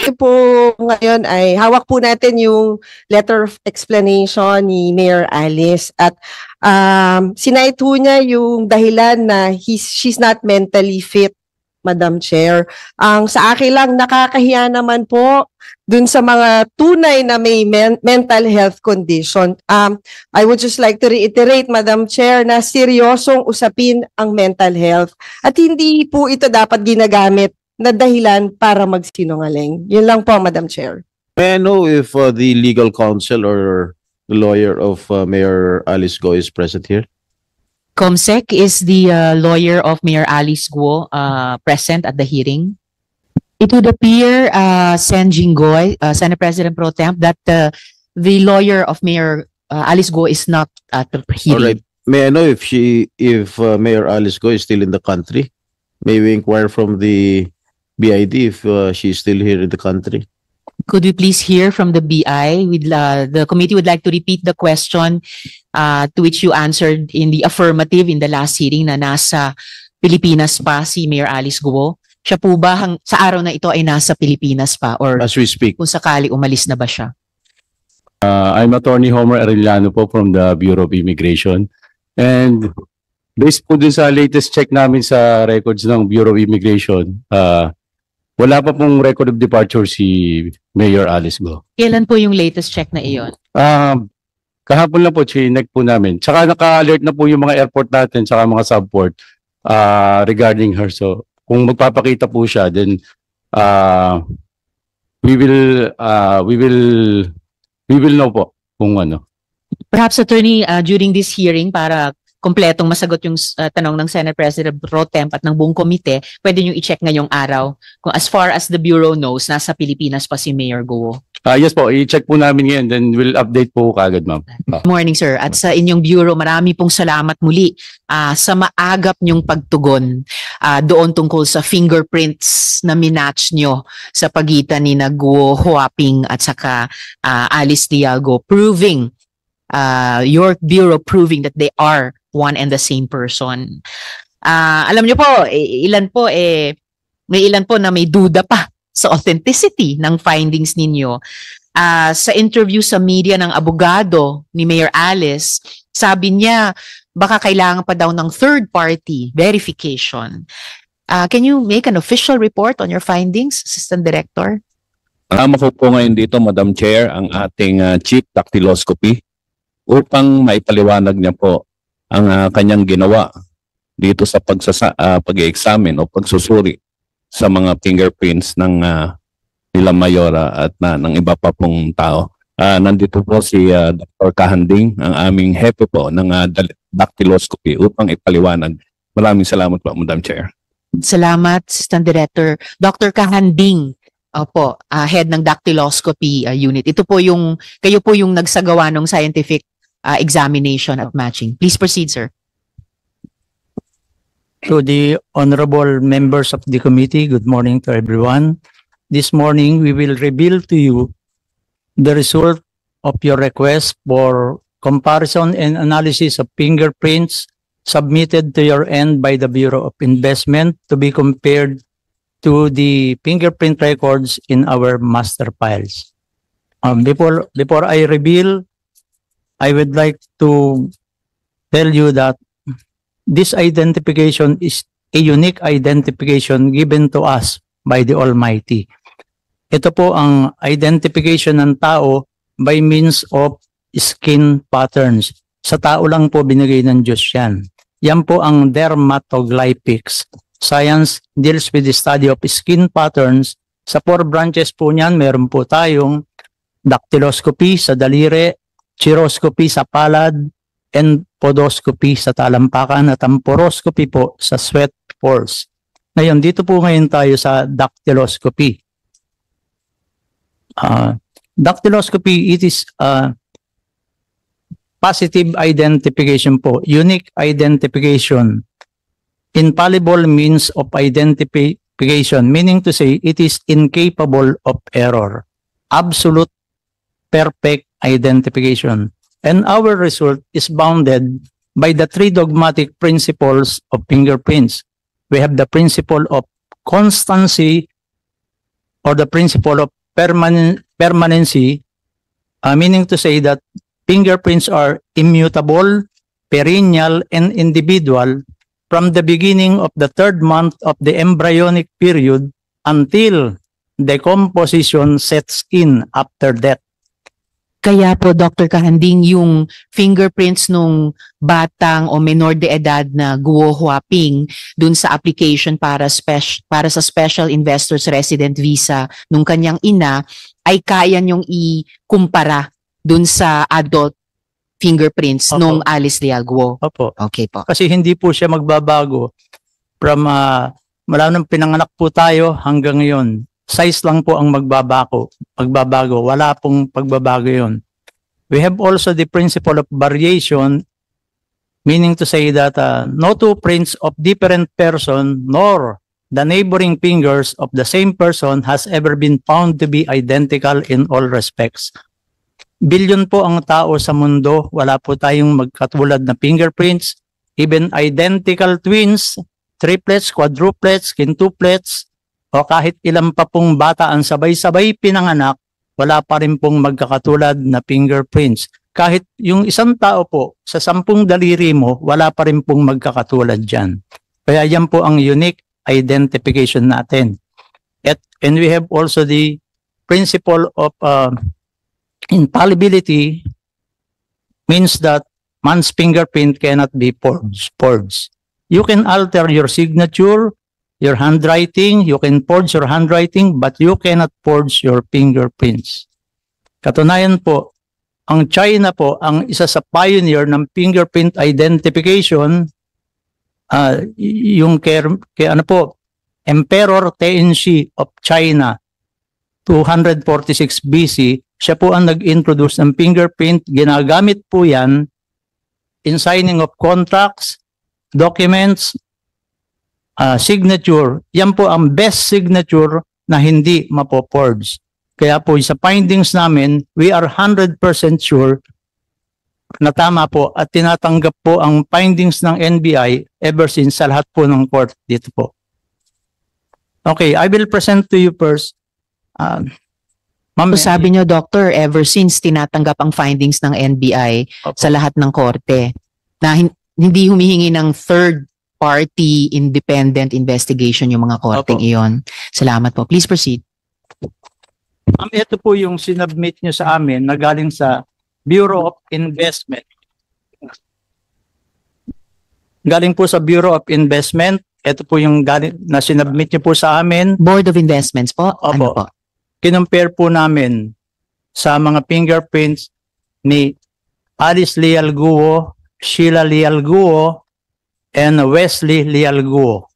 po ngayon ay hawak po natin yung letter of explanation ni Mayor Alice at sinite po niya yung dahilan na she's not mentally fit, Madam Chair. Ang sa akin lang, nakakahiya naman po dun sa mga tunay na may mental health condition. I would just like to reiterate, Madam Chair, na seryosong usapin ang mental health at hindi po ito dapat ginagamit na dahilan para magsinungaling. Yun lang po, Madam Chair. May I know if the legal counsel or the lawyer of Mayor Alice Go is present here? Comsec is the lawyer of Mayor Alice Go present at the hearing. It would appear, Sen Jinggoy, Senate President Pro Temp, that the lawyer of Mayor Alice Go is not at the hearing. All right. May I know if Mayor Alice Go is still in the country? May we inquire from the BID if she's still here in the country? Could we please hear from the BI? The committee would like to repeat the question to which you answered in the affirmative in the last hearing na nasa Pilipinas pa si Mayor Alice Go. Siya po ba sa araw na ito ay nasa Pilipinas pa or as we speak? Kung sakali umalis na ba siya? I'm Attorney Homer Arellano po from the Bureau of Immigration. And based po din sa latest check namin sa records ng Bureau of Immigration, wala pa pong record of departure si Mayor Alice Go. Kailan po yung latest check na iyon? Kahapon lang po, chinek po namin. Tsaka naka-alert na po yung mga airport natin, tsaka mga subport regarding her. So, kung magpapakita po siya, then we will know po kung ano. Perhaps, Attorney, during this hearing, para kompletong masagot yung tanong ng Senate President Pro Temp at ng buong komite, pwede nyo i-check ngayong araw kung as far as the Bureau knows, nasa Pilipinas pa si Mayor Go. Yes po, i-check po namin ngayon, then we'll update po kagad, ma'am. Good morning, sir. At sa inyong Bureau, marami pong salamat muli sa maagap nyong pagtugon doon tungkol sa fingerprints na minatch nyo sa pagitan ni Guo Huaping at saka Alice Dialgo, proving your Bureau proving that they are one and the same person. Alam niyo po, may ilan po na may duda pa sa authenticity ng findings ninyo. Sa interview sa media ng abogado ni Mayor Alice, sabi niya baka kailangan pa daw ng third party verification. Can you make an official report on your findings, Assistant Director? Ako po ngayon dito, Madam Chair, ang ating Chief Dactyloscopy upang maipaliwanag niya po ang kanyang ginawa dito sa pag-examine o pagsusuri sa mga fingerprints ng nila Mayora at ng iba pa pong tao. Nandito po si Dr. Kahanding, ang aming hepe po ng dactyloscopy upang ipaliwanag. Maraming salamat po, Madam Chair. Salamat, Assistant Director. Dr. Kahanding, opo, head ng dactyloscopy unit. Kayo po yung nagsagawa ng scientific examination at matching. Please proceed, sir. To the honorable members of the committee, good morning to everyone. This morning, we will reveal to you the result of your request for comparison and analysis of fingerprints submitted to your end by the Bureau of Investment to be compared to the fingerprint records in our master files. Before I reveal, I would like to tell you that this identification is a unique identification given to us by the Almighty. Ito po ang identification ng tao by means of skin patterns. Sa tao lang po binigay ng Diyos yan. Yan po ang dermatoglyphics. Science deals with the study of skin patterns. Sa 4 branches po niyan, meron po tayong dactyloscopy sa daliri, chiroscopy sa palad, and podoscopy sa talampakan at ang poroscopy po sa sweat pores. Ngayon, dito po ngayon tayo sa dactyloscopy. Dactyloscopy, it is positive identification po, unique identification, infallible means of identification, meaning to say it is incapable of error, absolute perfect identification. And our result is bounded by the 3 dogmatic principles of fingerprints. We have the principle of constancy or or the principle of permanency, meaning to say that fingerprints are immutable, perennial, and individual from the beginning of the 3rd month of the embryonic period until decomposition sets in after death. Kaya po, Dr. Kahanding, yung fingerprints nung batang o menor de edad na Guo Huaping dun sa application para sa Special Investors Resident Visa nung kanyang ina ay kaya niyong ikumpara dun sa adult fingerprints Opo. nung Alice Leal Guo. Opo. Okay po. Kasi hindi po siya magbabago from mula nung pinanganak po tayo hanggang ngayon. Size lang po ang magbabago. Wala pong pagbabago yun. We have also the principle of variation, meaning to say that no two prints of different person nor the neighboring fingers of the same person has ever been found to be identical in all respects. Bilyon po ang tao sa mundo, wala po tayong magkatulad na fingerprints, even identical twins, triplets, quadruplets, quintuplets, o kahit ilan pa pong bata ang sabay-sabay pinanganak, wala pa rin pong magkakatulad na fingerprints. Kahit yung isang tao po, sa 10 daliri mo, wala pa rin pong magkakatulad dyan. Kaya yan po ang unique identification natin. And we have also the principle of infallibility, means that man's fingerprint cannot be forged. You can alter your signature, your handwriting, you can forge your handwriting, but you cannot forge your fingerprints. Katunayan po, ang China po, ang isa sa pioneer ng fingerprint identification, yung Emperor Tenzin of China, 246 BC, siya po ang nag-introduce ng fingerprint. Ginagamit po yan in signing of contracts, documents, signature. Yan po ang best signature na hindi mapo-forge. Kaya po sa findings namin, we are 100% sure na tama po at tinatanggap po ang findings ng NBI ever since sa lahat po ng court dito po. Okay, I will present to you first. So sabi niyo, Doctor, ever since tinatanggap ang findings ng NBI sa lahat ng korte na hindi humihingi ng third party independent investigation yung mga korteng iyon. Salamat po. Please proceed. Ito po yung sinubmit nyo sa amin na galing sa Bureau of Investment. Galing po sa Bureau of Investment. Ito po yung galing na sinubmit nyo po sa amin. Board of Investments po? Opo. Ano po? Kinumpare po namin sa mga fingerprints ni Alice Leal Guo, Sheila Leal Guo, and Wesley Leal Guo.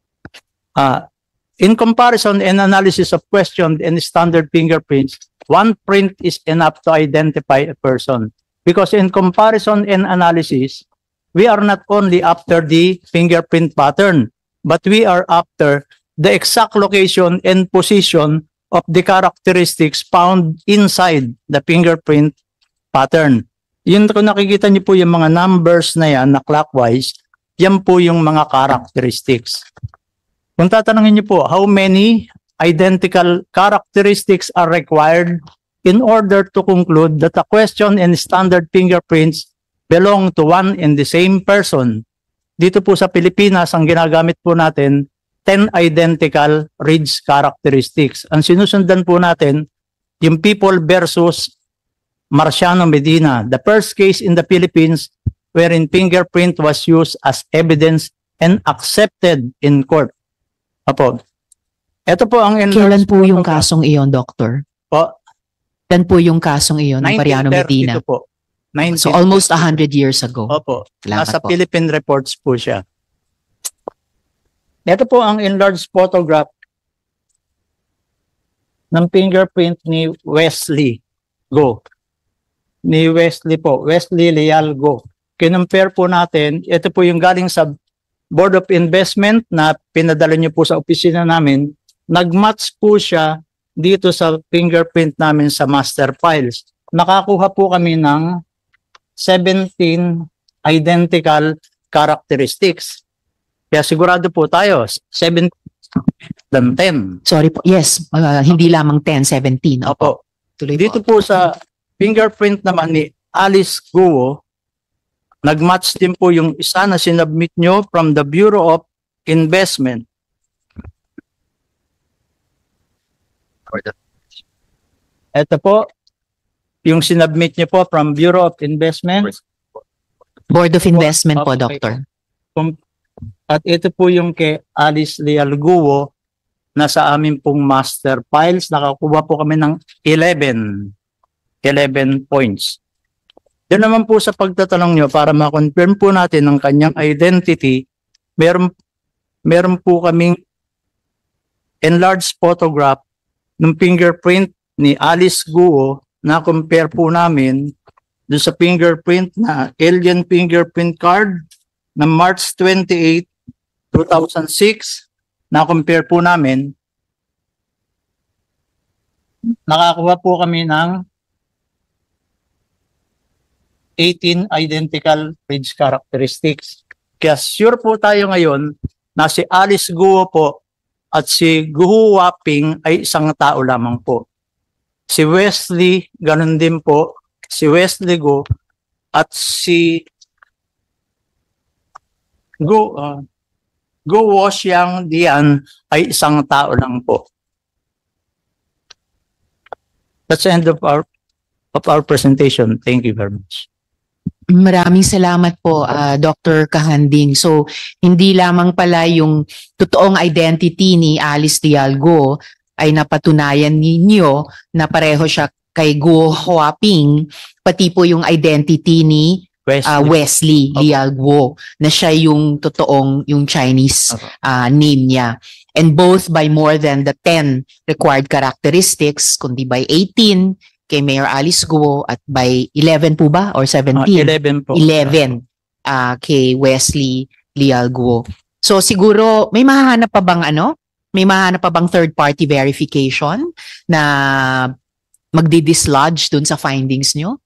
In comparison and analysis of questioned and standard fingerprints, one print is enough to identify a person. Because in comparison and analysis, we are not only after the fingerprint pattern, but we are after the exact location and position of the characteristics found inside the fingerprint pattern. Yun, kung nakikita niyo po yung mga numbers na yan na clockwise, yan po yung mga characteristics. Kung tatanungin niyo po, how many identical characteristics are required in order to conclude that a question and standard fingerprints belong to one and the same person? Dito po sa Pilipinas, ang ginagamit po natin, 10 identical ridge characteristics. Ang sinusundan po natin, yung People versus Marciano Medina, the first case in the Philippines wherein fingerprint was used as evidence and accepted in court. Apo. Ito po ang Kailan po yung kasong iyon, Doctor? Po? Kailan po yung kasong iyon ng Mariano Medina? Po. So almost 100 years ago. Opo. Salamat Nasa po. Philippine reports po siya. Ito po ang enlarged photograph ng fingerprint ni Wesley Go. Ni Wesley po. Wesley Leal Go. Kinumpare po natin, ito po yung galing sa Board of Investment na pinadala niyo po sa opisina namin. Nag-match po siya dito sa fingerprint namin sa master files. Nakakuha po kami ng 17 identical characteristics. Kaya sigurado po tayo, 17 than 10. Sorry po. Yes, hindi lamang 10, 17. Opo. Tuloy Dito po. po sa fingerprint naman ni Alice Guo, nag-match din po yung isa na sinubmit nyo from the Bureau of Investment. Ito po, yung sinubmit nyo po from Bureau of Investment. Board of Investment po, Okay. Doctor. At ito po yung kay Alice Leal Guo na sa amin pong master files. Nakakuha po kami ng 11 points. Yan naman po sa pagtatanong nyo para ma-confirm po natin ang kanyang identity, meron po kaming enlarged photograph ng fingerprint ni Alice Guo na compare po namin doon sa fingerprint na alien fingerprint card na March 28, 2006, na-compare po namin, nakakuha po kami ng 18 identical page characteristics. Kaya sure po tayo ngayon na si Alice Guo po at si Guo Waping ay isang tao lamang po. Si Wesley, ganun din po, si Wesley Guo at si Guo Xiang Dian ay isang tao lang po. That's the end of our presentation. Thank you very much. Maraming salamat po, Dr. Kahanding. So, hindi lamang pala yung totoong identity ni Alice Leal Guo ay napatunayan ninyo na pareho siya kay Guo Huaping, pati po yung identity ni Wesley Leal Guo na siya yung totoong, yung Chinese name niya. And both by more than the 10 required characteristics, kundi by 18 kay Mayor Alice Guo at by 11 po ba? Or 17? 11 po. 11 kay Wesley Leal Guo. So siguro, may mahahanap pa bang May mahahanap pa bang third party verification na magdi-dislodge dun sa findings nyo?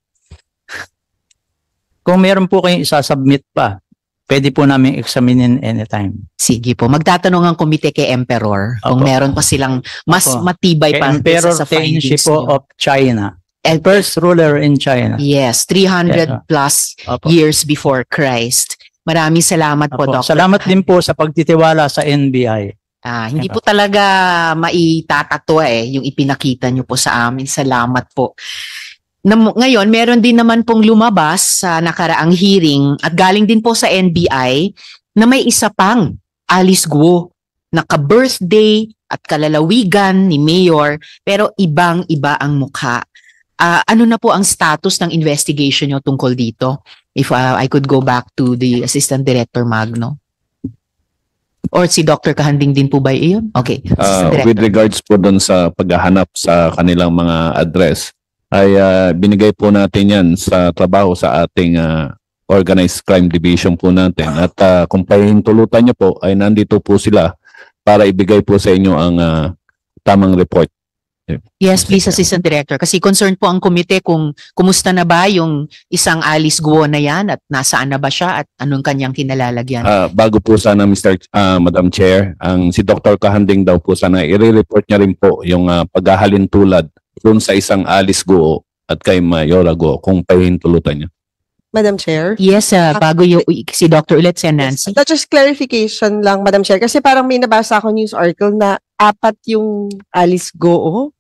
Kung meron po kayong isasubmit pa, pwede po namin examinin anytime. Sige po. Magtatanong ang komite kay Emperor kung Opo. meron pa silang mas Opo. matibay pa Emperor sa Teng findings po nyo. of China. And First ruler in China. yes, 300 plus Opo. years before Christ. Maraming salamat po, Opo. Dr. Salamat din po sa pagtitiwala sa NBI. Hindi po talaga maitatato yung ipinakita nyo po sa amin. Salamat po. Ngayon, meron din naman pong lumabas sa nakaraang hearing at galing din po sa NBI na may isa pang Alice Guo na ka-birthday at kalalawigan ni Mayor pero ibang-iba ang mukha. Ano na po ang status ng investigation nyo tungkol dito? If I could go back to the Assistant Director Magno. Or si Dr. Kahanding din po ba iyon? Okay. With regards po doon sa paghahanap sa kanilang mga address, ay binigay po natin yan sa trabaho sa ating Organized Crime Division po natin. At kung pahintulutan nyo po, ay nandito po sila para ibigay po sa inyo ang tamang report. Yes, please, Assistant Director. Kasi concerned po ang komite kung kumusta na ba yung isang Alice Guo na yan at nasaan na ba siya at anong kanyang kinalalagyan. Bago po sana Madam Chair, si Dr. Kahanding daw po sana i-report niya rin po yung paghahalin tulad doon sa isang Alice Guo at kay Mayora Guo kung pahintulutan niya. Madam Chair. Yes, bago yung si Dr. ulit si Nancy. Just clarification lang, Madam Chair. Kasi parang may nabasa ako news article na 4 yung Alice Guo.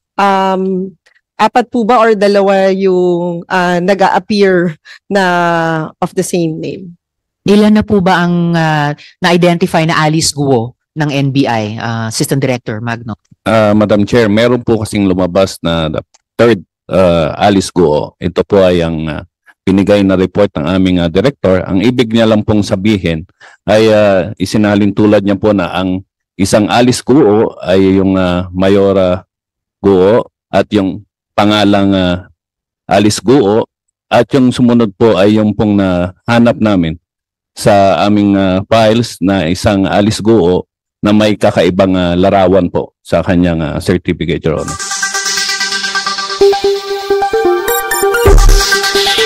4 po ba or 2 yung nag-a-appear na of the same name? Ilan na po ba ang na-identify na Alice Guo ng NBI, Assistant Director Magno? Madam Chair, meron po kasing lumabas na the third Alice Guo. Ito po ay ang binigay na report ng aming director. Ang ibig niya lang pong sabihin ay isinalin tulad niya po na ang isang Alice Guo ay yung Mayora Guo at yung pangalang Alice Guo at yung sumunod po ay yung pong nahanap namin sa aming files na isang Alice Guo na may kakaibang larawan po sa kanyang certificate, Your Honor.